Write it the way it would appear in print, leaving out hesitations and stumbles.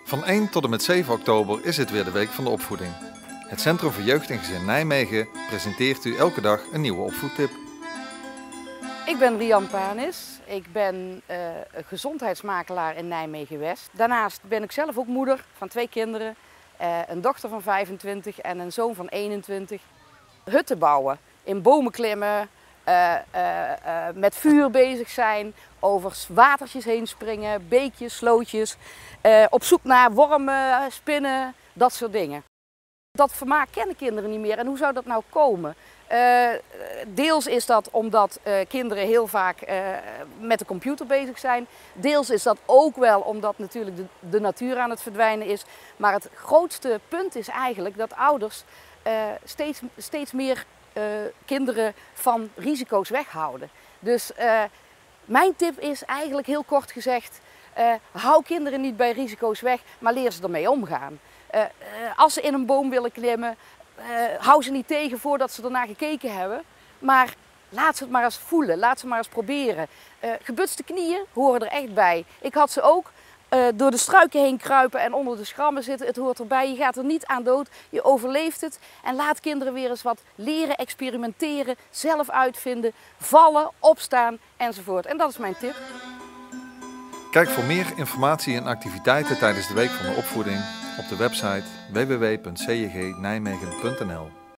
Van 1 tot en met 7 oktober is het weer de Week van de Opvoeding. Het Centrum voor Jeugd en Gezin Nijmegen presenteert u elke dag een nieuwe opvoedtip. Ik ben Rian Panis. Ik ben gezondheidsmakelaar in Nijmegen-West. Daarnaast ben ik zelf ook moeder van 2 kinderen. Een dochter van 25 en een zoon van 21. Hutten bouwen, in bomen klimmen, met vuur bezig zijn, over watertjes heen springen, beekjes, slootjes. Op zoek naar wormen, spinnen, dat soort dingen. Dat vermaak kennen kinderen niet meer. En hoe zou dat nou komen? Deels is dat omdat kinderen heel vaak met de computer bezig zijn. Deels is dat ook wel omdat natuurlijk de natuur aan het verdwijnen is. Maar het grootste punt is eigenlijk dat ouders steeds meer kinderen van risico's weghouden. Dus mijn tip is eigenlijk heel kort gezegd, hou kinderen niet bij risico's weg, maar leer ze ermee omgaan. Als ze in een boom willen klimmen, hou ze niet tegen voordat ze ernaar gekeken hebben. Maar laat ze het maar eens voelen, laat ze maar eens proberen. Gebutste knieën horen er echt bij. Ik had ze ook. Door de struiken heen kruipen en onder de schrammen zitten, het hoort erbij. Je gaat er niet aan dood, je overleeft het. En laat kinderen weer eens wat leren, experimenteren, zelf uitvinden, vallen, opstaan enzovoort. En dat is mijn tip. Kijk voor meer informatie en activiteiten tijdens de Week van de Opvoeding op de website www.cjgnijmegen.nl.